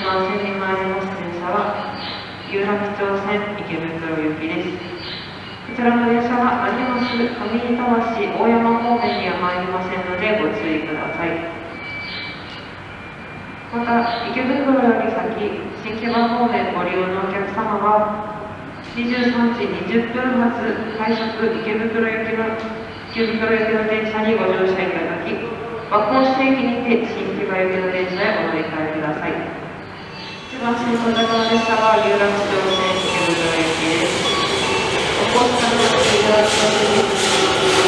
番線に参ります電車は有楽町線池袋行きです。こちらの電車は何ます上板橋大山方面には参りませんのでご注意ください。また池袋より先新木場方面ご利用のお客様は23時20分発快速池袋行きの電車にご乗車いただき、和光市駅にて新木場行きの電車へお乗り換えください。一番先頭の列車は有楽町線池袋行きです。お越しください。有楽町線です。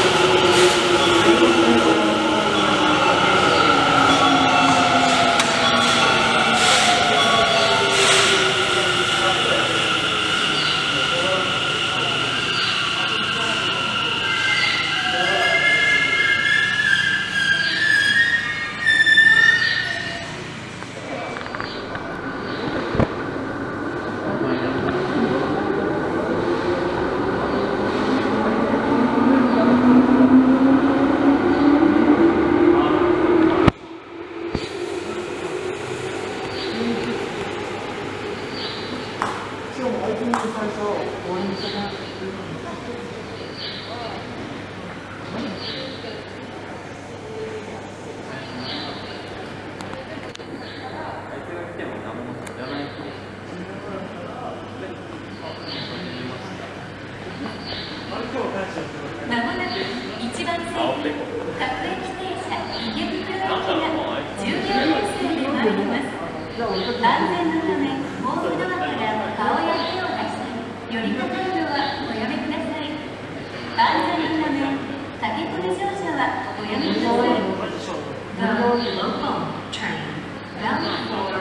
まもなく1番線各駅停車池袋行きが14年生で参ります。安全のためホームドアから顔や手を出したり寄りかかるのはおやめください。安全のため駆け込み乗車はおやめください。The local train bound for